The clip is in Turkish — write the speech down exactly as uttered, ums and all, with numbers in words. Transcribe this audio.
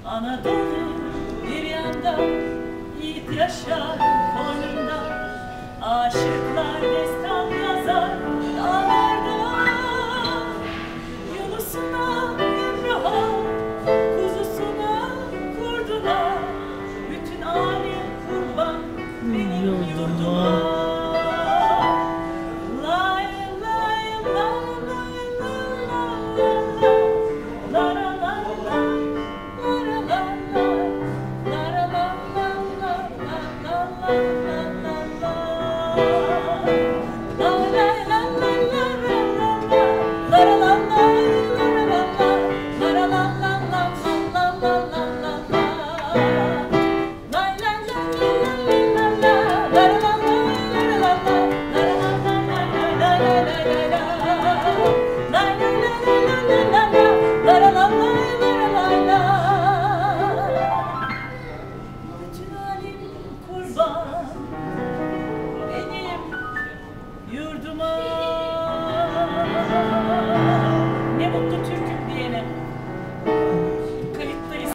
Anadolu bir yanda, yiğit yaşar koynunda, aşıklar destan yazar dağlarda. Yunus'una, Emrah'a, kuzusuna, kurduna, bütün alem kurban benim yurduma.